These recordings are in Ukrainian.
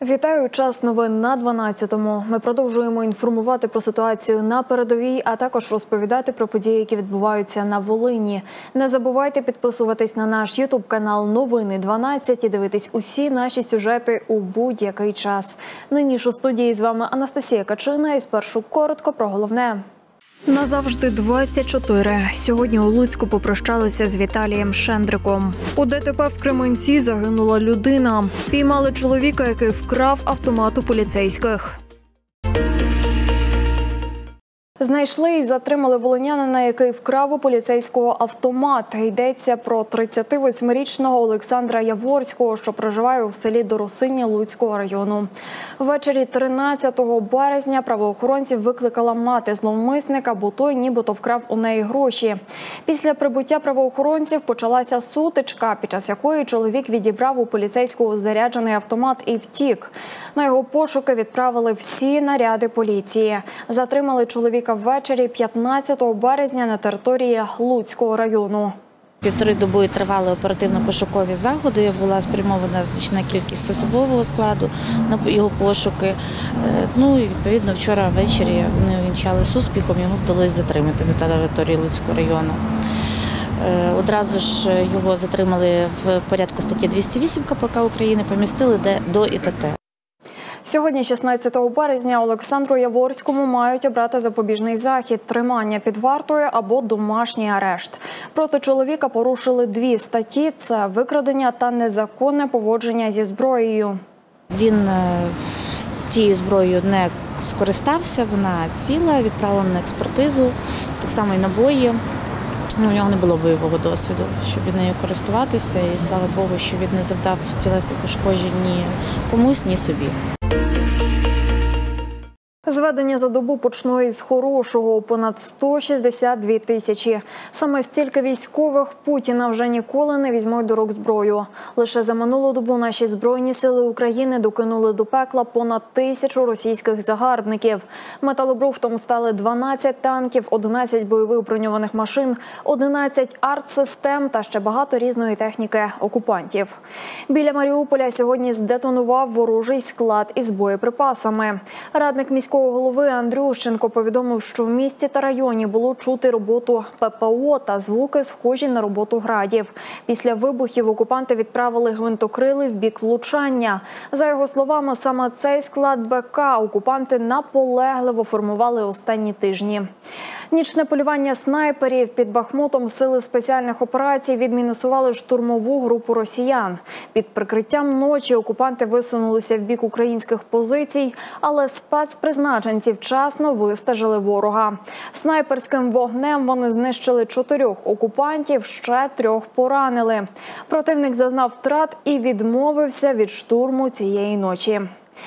Вітаю! Час новин на 12-му. Ми продовжуємо інформувати про ситуацію на передовій, а також розповідати про події, які відбуваються на Волині. Не забувайте підписуватись на наш ютуб-канал «Новини 12» і дивитись усі наші сюжети у будь-який час. Нині ж у студії з вами Анастасія Качина і спершу коротко про головне. Назавжди 24. Сьогодні у Луцьку попрощалися з Віталієм Шендриком. У ДТП в Кременці загинула людина. Піймали чоловіка, який вкрав автомат у поліцейських. Знайшли і затримали волинянина, який вкрав у поліцейського автомат. Йдеться про 38-річного Олександра Яворського, що проживає у селі Доросиння Луцького району. Ввечері 13 березня правоохоронців викликала мати зловмисника, бо той нібито вкрав у неї гроші. Після прибуття правоохоронців почалася сутичка, під час якої чоловік відібрав у поліцейського заряджений автомат і втік. На його пошуки відправили всі наряди поліції. Затримали чоловіка ввечері 15 березня на території Луцького району. Півтори доби тривали оперативно-пошукові заходи, була спрямована значна кількість особового складу на його пошуки. І відповідно вчора ввечері вони увінчали з успіхом, його вдалося затримати на території Луцького району. Одразу ж його затримали в порядку статті 208 КПК України, помістили до ІТТ. Сьогодні, 16 березня, Олександру Яворському мають обрати запобіжний захід – тримання під вартою або домашній арешт. Проти чоловіка порушили дві статті – це викрадення та незаконне поводження зі зброєю. Він цією зброєю не скористався, вона ціла, відправлена на експертизу, так само і набої. У нього не було бойового досвіду, щоб від нею користуватися, і слава Богу, що він не завдав тілесних ушкоджень ні комусь, ні собі. Зведення за добу почну із хорошого – понад 162 тисячі. Саме стільки військових Путіна вже ніколи не візьмуть до рук зброю. Лише за минулу добу наші Збройні сили України докинули до пекла понад 1000 російських загарбників. Металобрухтом стали 12 танків, 11 бойових броньованих машин, 11 артсистем та ще багато різної техніки окупантів. Біля Маріуполя сьогодні здетонував ворожий склад із боєприпасами. Радник міського голови Андрющенко повідомив, що в місті та районі було чути роботу ППО та звуки, схожі на роботу градів. Після вибухів окупанти відправили гвинтокрили в бік влучання. За його словами, саме цей склад БК окупанти наполегливо формували останні тижні. Нічне полювання снайперів під Бахмутом сили спеціальних операцій відмінусували штурмову групу росіян. Під прикриттям ночі окупанти висунулися в бік українських позицій, але спецпризначенці вчасно вистежили ворога. Снайперським вогнем вони знищили 4 окупантів, ще 3 поранили. Противник зазнав втрат і відмовився від штурму цієї ночі.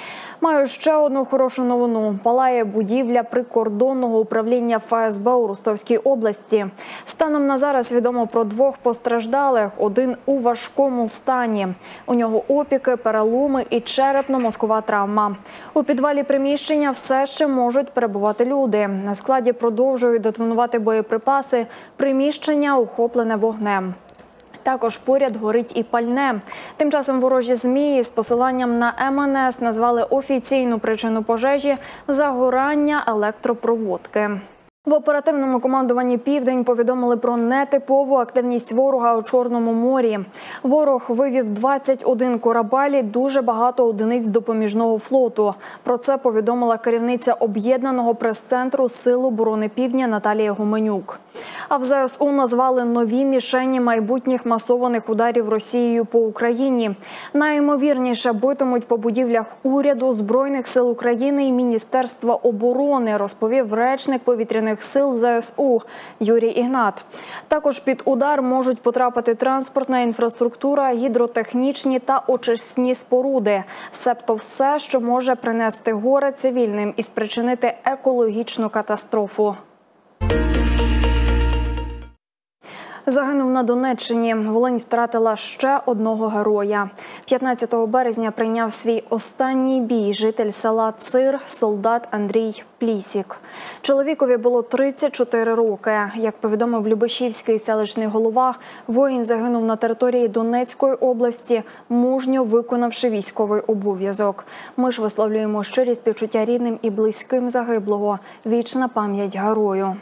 Маю ще одну хорошу новину. Палає будівля прикордонного управління ФСБ у Ростовській області. Станом на зараз відомо про 2 постраждалих, один у важкому стані. У нього опіки, переломи і черепно-мозкова травма. У підвалі приміщення все ще можуть перебувати люди. На складі продовжують детонувати боєприпаси, приміщення охоплене вогнем. Також поряд горить і пальне. Тим часом ворожі ЗМІ з посиланням на МНС назвали офіційну причину пожежі – загорання електропроводки. В оперативному командуванні «Південь» повідомили про нетипову активність ворога у Чорному морі. Ворог вивів 21 корабель і дуже багато одиниць допоміжного флоту. Про це повідомила керівниця Об'єднаного прес-центру Сил оборони Півдня Наталія Гуменюк. А в ЗСУ назвали нові мішені майбутніх масованих ударів Росією по Україні. Найімовірніше битимуть по будівлях уряду, Збройних сил України і Міністерства оборони, розповів речник повітряних сил ЗСУ Юрій Ігнат. Також під удар можуть потрапити транспортна інфраструктура, гідротехнічні та очисні споруди. Себто все, що може принести горе цивільним і спричинити екологічну катастрофу. Загинув на Донеччині. Волинь втратила ще одного героя. 15 березня прийняв свій останній бій житель села Цир, солдат Андрій Плісік. Чоловікові було 34 роки. Як повідомив Любешівський селищний голова, воїн загинув на території Донецької області, мужньо виконавши військовий обов'язок. Ми ж висловлюємо щирі співчуття рідним і близьким загиблого. Вічна пам'ять герою.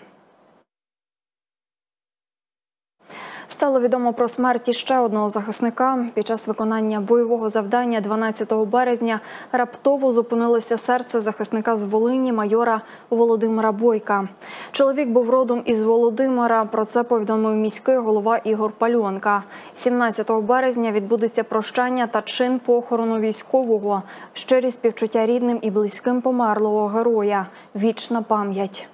Стало відомо про смерть ще одного захисника. Під час виконання бойового завдання 12 березня раптово зупинилося серце захисника з Волині майора Володимира Бойка. Чоловік був родом із Володимира, про це повідомив міський голова Ігор Пальонка. 17 березня відбудеться прощання та чин похорону військового. Щирі співчуття рідним і близьким померлого героя. Вічна пам'ять.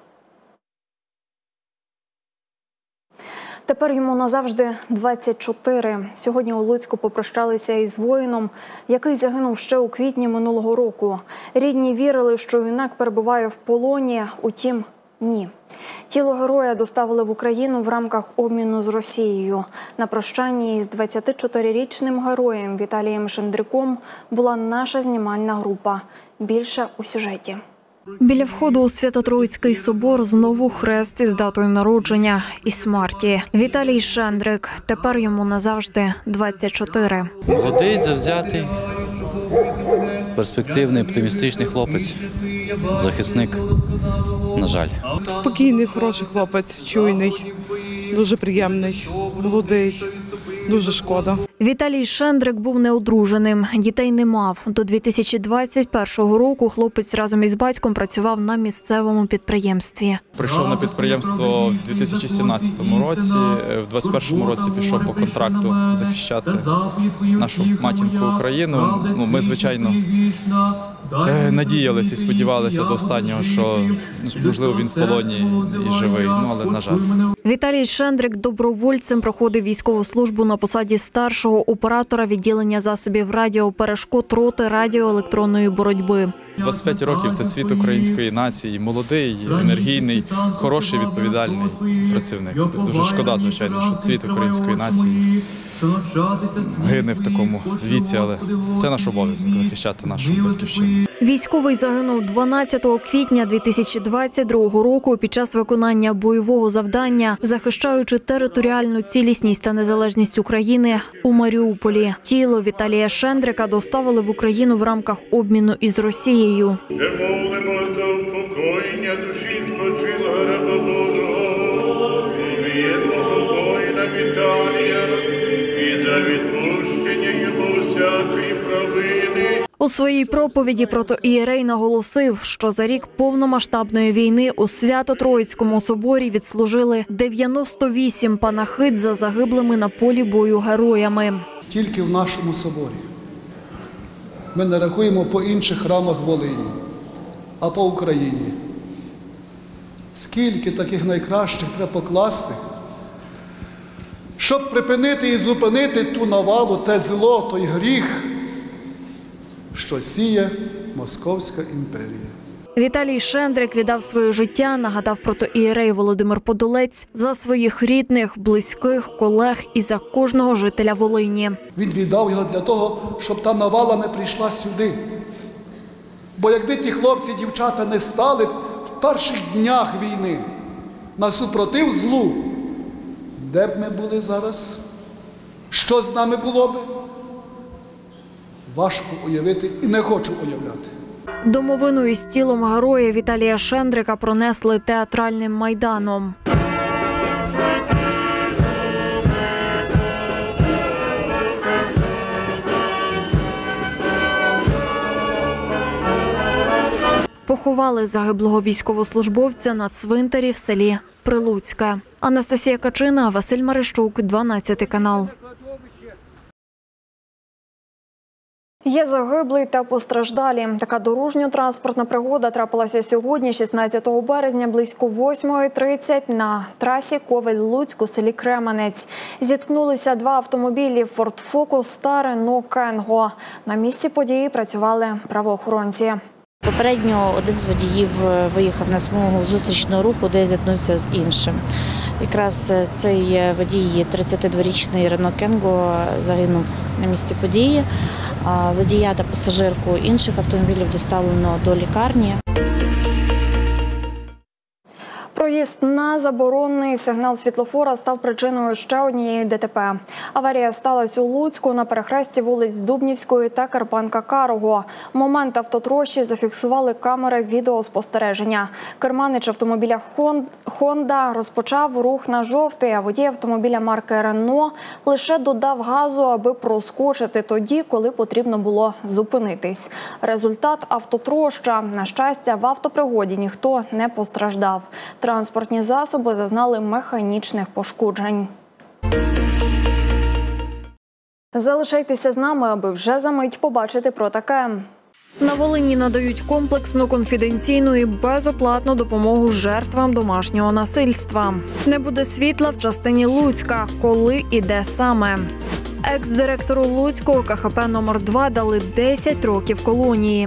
Тепер йому назавжди 24. Сьогодні у Луцьку попрощалися із воїном, який загинув ще у квітні минулого року. Рідні вірили, що юнак перебуває в полоні, утім – ні. Тіло героя доставили в Україну в рамках обміну з Росією. На прощанні із 24-річним героєм Віталієм Шендриком була наша знімальна група. Більше у сюжеті. Біля входу у Свято-Троїцький собор знову хрест із датою народження і смерті. Віталій Шендрик. Тепер йому назавжди 24. Молодий, завзятий, перспективний, оптимістичний хлопець. Захисник, на жаль. Спокійний, хороший хлопець, чуйний, дуже приємний, молодий, дуже шкода. Віталій Шендрик був неодруженим, дітей не мав. До 2021 року хлопець разом із батьком працював на місцевому підприємстві. Прийшов на підприємство в 2017 році, в 2021 році пішов по контракту захищати нашу матінку Україну. Ми, звичайно, надіялися і сподівалися до останнього, що, можливо, він в полоні і живий, але, на жаль. Віталій Шендрик добровольцем проходив військову службу на посаді старшого оператора відділення засобів радіоперешкод роти радіоелектронної боротьби. 25 років – це цвіт української нації, молодий, енергійний, хороший, відповідальний працівник. Дуже шкода, звичайно, що цвіт української нації гине в такому віці, але це наш обов'язок – захищати нашу батьківщину. Військовий загинув 12 квітня 2022 року під час виконання бойового завдання, захищаючи територіальну цілісність та незалежність України у Маріуполі. Тіло Віталія Шендрика доставили в Україну в рамках обміну із Росією. Молимо за упокоєння душі спочилого раба Божого, вірного воїна Віталія, і за відпущення йому всякої провини. У своїй проповіді протоієрей наголосив, що за рік повномасштабної війни у Свято-Троїцькому соборі відслужили 98 панахид за загиблими на полі бою героями. Тільки в нашому соборі. Ми не рахуємо по інших храмах Волині, а по Україні. Скільки таких найкращих треба покласти, щоб припинити і зупинити ту навалу, те зло, той гріх, що сіє Московська імперія. Віталій Шендрик віддав своє життя, нагадав протоієрей Володимир Подолець, за своїх рідних, близьких, колег і за кожного жителя Волині. Він віддав його для того, щоб та навала не прийшла сюди. Бо якби ті хлопці і дівчата не стали в перших днях війни на супротив злу, де б ми були зараз? Що з нами було б? Важко уявити і не хочу уявляти. Домовину із тілом героя Віталія Шендрика пронесли театральним майданом. Поховали загиблого військовослужбовця на цвинтарі в селі Прилуцьке. Анастасія Качина, Василь Марищук, 12 канал. Є загиблий та постраждалі. Така дорожньо-транспортна пригода трапилася сьогодні, 16 березня, близько 8:30 на трасі Ковель-Луцьк у селі Кременець. Зіткнулися два автомобілі «Форд Фокус» та «Рено Кенго». На місці події працювали правоохоронці. Попередньо один з водіїв виїхав на смугу зустрічного руху, де зіткнувся з іншим. Якраз цей водій, 32-річний Рено Кенго, загинув на місці події. Водія та пасажирку інших автомобілів доставлено до лікарні. Проїзд на заборонений сигнал світлофора став причиною ще однієї ДТП. Аварія сталася у Луцьку на перехресті вулиць Дубнівської та Карпенка-Карого. Момент автотрощі зафіксували камери відеоспостереження. Керманич автомобіля «Хонда» розпочав рух на жовтий, а водій автомобіля марки «Рено» лише додав газу, аби проскочити тоді, коли потрібно було зупинитись. Результат – автотроща. На щастя, в автопригоді ніхто не постраждав. Транспортні засоби зазнали механічних пошкоджень. Залишайтеся з нами, аби вже за мить побачити про таке. На Волині надають комплексну, конфіденційну і безоплатну допомогу жертвам домашнього насильства. Не буде світла в частині Луцька. Коли і де саме? Екс-директору Луцького КХП номер 2 дали 10 років колонії.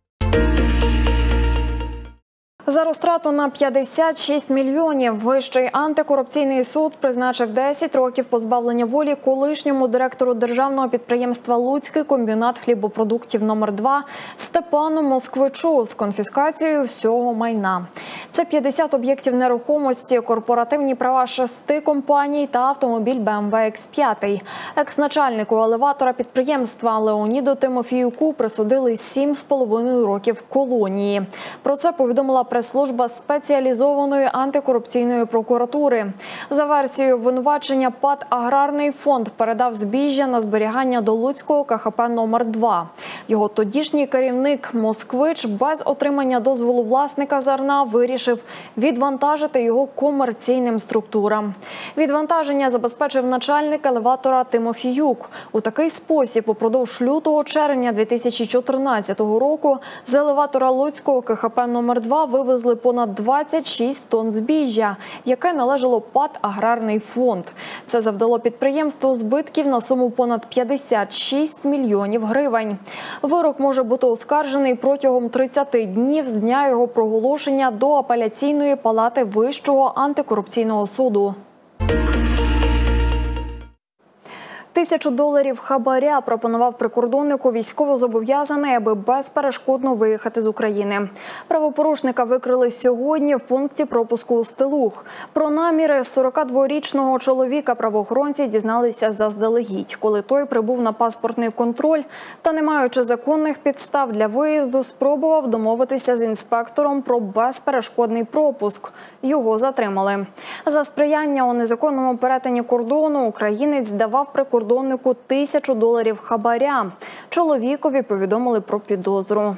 За розтрату на 56 мільйонів Вищий антикорупційний суд призначив 10 років позбавлення волі колишньому директору державного підприємства «Луцький комбінат хлібопродуктів номер 2 Степану Москвичу з конфіскацією всього майна. Це 50 об'єктів нерухомості, корпоративні права 6 компаній та автомобіль BMW X5. Екс-начальнику елеватора підприємства Леоніду Тимофіюку присудили 7,5 років колонії. Про це повідомила прес-служба спеціалізованої антикорупційної прокуратури. За версією обвинувачення, ПАТ «Аграрний фонд» передав збіжжя на зберігання до Луцького КХП номер 2. Його тодішній керівник Москвич без отримання дозволу власника зерна вирішив відвантажити його комерційним структурам. Відвантаження забезпечив начальник елеватора Тимофіюк. У такий спосіб упродовж лютого-червня 2014 року з елеватора Луцького КХП номер 2 вивезли понад 26 тонн збіжжя, яке належало ПАТ «Аграрний фонд». Це завдало підприємству збитків на суму понад 56 мільйонів гривень. Вирок може бути оскаржений протягом 30 днів з дня його проголошення до апеляційної палати Вищого антикорупційного суду. $1000 хабаря пропонував прикордоннику військовозобов'язаний, аби безперешкодно виїхати з України. Правопорушника викрили сьогодні в пункті пропуску Устилуг. Про наміри 42-річного чоловіка правоохоронці дізналися заздалегідь, коли той прибув на паспортний контроль та, не маючи законних підстав для виїзду, спробував домовитися з інспектором про безперешкодний пропуск. Його затримали. За сприяння у незаконному перетині кордону українець давав прикордоннику $1000 хабаря. Чоловікові повідомили про підозру.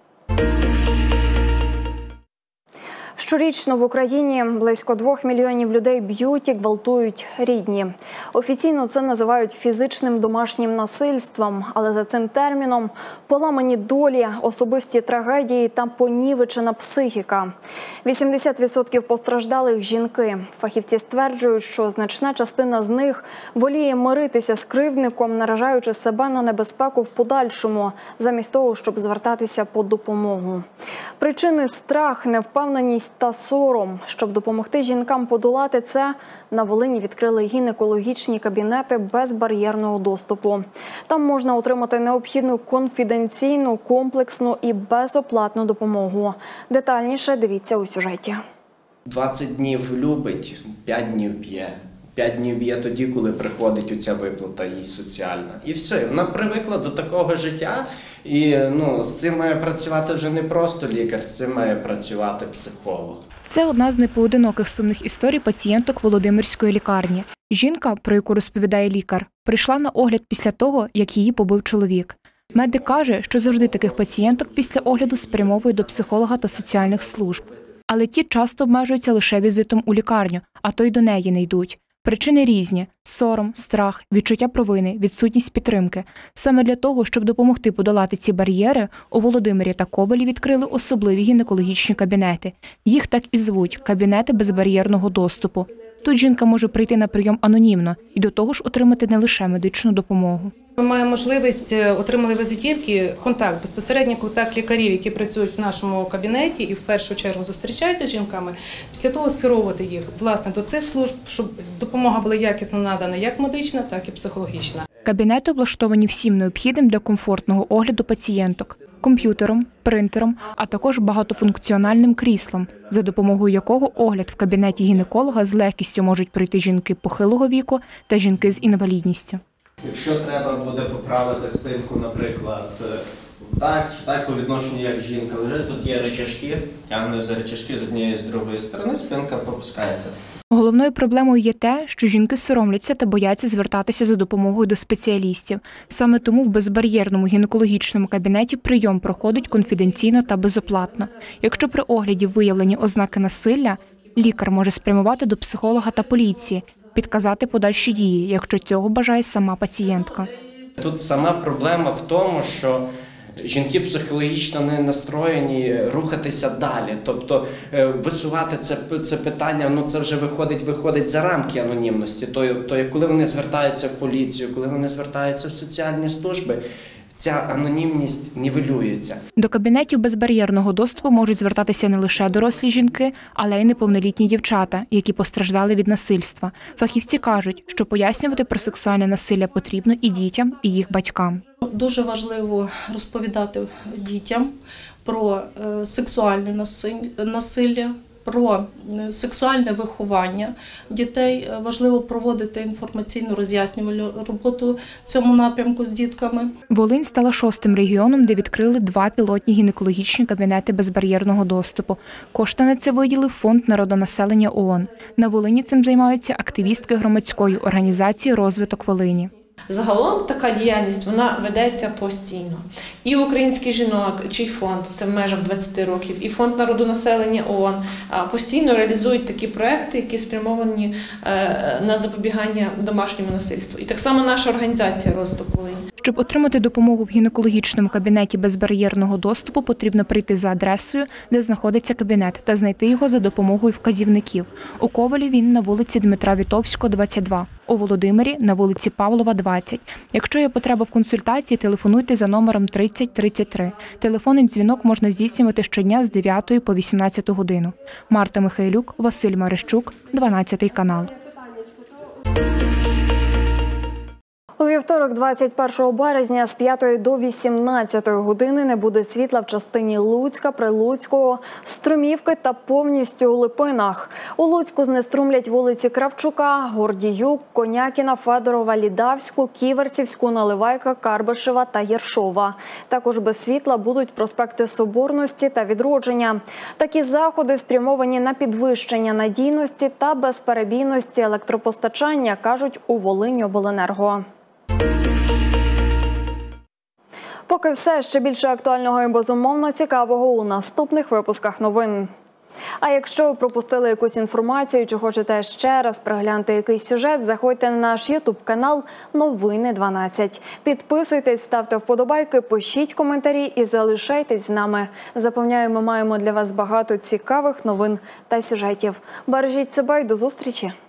Щорічно в Україні близько 2 мільйонів людей б'ють і гвалтують рідні. Офіційно це називають фізичним домашнім насильством, але за цим терміном поламані долі, особисті трагедії та понівечена психіка. 80% постраждалих – жінки. Фахівці стверджують, що значна частина з них воліє миритися з кривдником, наражаючи себе на небезпеку в подальшому, замість того, щоб звертатися по допомогу. Причини – страх, невпевненість та сором. Щоб допомогти жінкам подолати це, на Волині відкрили гінекологічні кабінети безбар'єрного доступу. Там можна отримати необхідну конфіденційну, комплексну і безоплатну допомогу. Детальніше дивіться у сюжеті. 20 днів любить, 5 днів б'є. 5 днів б'є тоді, коли приходить оця виплата їй соціальна. І все, вона привикла до такого життя. І з цим має працювати вже не просто лікар, з цим має працювати психолог. Це одна з непоодиноких сумних історій пацієнток Володимирської лікарні. Жінка, про яку розповідає лікар, прийшла на огляд після того, як її побив чоловік. Медик каже, що завжди таких пацієнток після огляду спрямовує до психолога та соціальних служб. Але ті часто обмежуються лише візитом у лікарню, а то й до неї не йдуть. Причини різні – сором, страх, відчуття провини, відсутність підтримки. Саме для того, щоб допомогти подолати ці бар'єри, у Володимирі та Ковелі відкрили особливі гінекологічні кабінети. Їх так і звуть – кабінети безбар'єрного доступу. Тут жінка може прийти на прийом анонімно і до того ж отримати не лише медичну допомогу. Ми маємо можливість, отримали візитівки, безпосередній контакт лікарів, які працюють в нашому кабінеті і в першу чергу зустрічаються з жінками, після того скеровувати їх, власне, до цих служб, щоб допомога була якісно надана як медична, так і психологічна. Кабінети облаштовані всім необхідним для комфортного огляду пацієнток – комп'ютером, принтером, а також багатофункціональним кріслом, за допомогою якого огляд в кабінеті гінеколога з легкістю можуть пройти жінки похилого віку та жінки з інвалідністю. Якщо треба буде поправити спинку, наприклад, так по відношенню як жінка лежить, тут є рычажки, тягнеш за рычажки з однієї і з другої сторони, спинка попускається. Головною проблемою є те, що жінки соромляться та бояться звертатися за допомогою до спеціалістів. Саме тому в безбар'єрному гінекологічному кабінеті прийом проходить конфіденційно та безоплатно. Якщо при огляді виявлені ознаки насилля, лікар може спрямувати до психолога та поліції, підказати подальші дії, якщо цього бажає сама пацієнтка. Тут сама проблема в тому, що жінки психологічно не настроєні рухатися далі. Тобто висувати це питання, це вже виходить за рамки анонімності. То коли вони звертаються в поліцію, коли вони звертаються в соціальні служби, ця анонімність нівелюється. До кабінетів безбар'єрного доступу можуть звертатися не лише дорослі жінки, але й неповнолітні дівчата, які постраждали від насильства. Фахівці кажуть, що пояснювати про сексуальне насилля потрібно і дітям, і їх батькам. Дуже важливо розповідати дітям про сексуальне насилля, про сексуальне виховання дітей. Важливо проводити інформаційну роз'яснювальну роботу в цьому напрямку з дітками. Волинь стала 6-тим регіоном, де відкрили 2 пілотні гінекологічні кабінети безбар'єрного доступу. Кошти на це виділив Фонд народонаселення ООН. На Волині цим займаються активістки громадської організації «Розвиток Волині». Загалом така діяльність, вона ведеться постійно. І Український жіночий фонд, це в межах 20 років, і Фонд народонаселення ООН постійно реалізують такі проекти, які спрямовані на запобігання домашньому насильству. І так само наша організація «Розвиток Волині». Щоб отримати допомогу в гінекологічному кабінеті безбар'єрного доступу, потрібно прийти за адресою, де знаходиться кабінет, та знайти його за допомогою вказівників. У Ковелі він на вулиці Дмитра Вітовського, 22. У Володимирі на вулиці Павлова, 20. Якщо є потреба в консультації, телефонуйте за номером 3033. Телефонний дзвінок можна здійснювати щодня з 9 по 18 годину. Марта Михайлюк, Василь Марищук, 12 канал. У вівторок, 21 березня, з 5 до 18 години не буде світла в частині Луцька, Прилуцького, Струмівки та повністю у Липинах. У Луцьку знеструмлять вулиці Кравчука, Гордіюк, Конякіна, Федорова, Лідавську, Ківерцівську, Наливайка, Карбишева та Єршова. Також без світла будуть проспекти Соборності та Відродження. Такі заходи спрямовані на підвищення надійності та безперебійності електропостачання, кажуть у Волиньобленерго. Поки все, ще більше актуального і безумовно цікавого у наступних випусках новин. А якщо ви пропустили якусь інформацію чи хочете ще раз переглянути якийсь сюжет, заходьте на наш YouTube-канал «Новини 12». Підписуйтесь, ставте вподобайки, пишіть коментарі і залишайтесь з нами. Запевняю, ми маємо для вас багато цікавих новин та сюжетів. Бережіть себе і до зустрічі!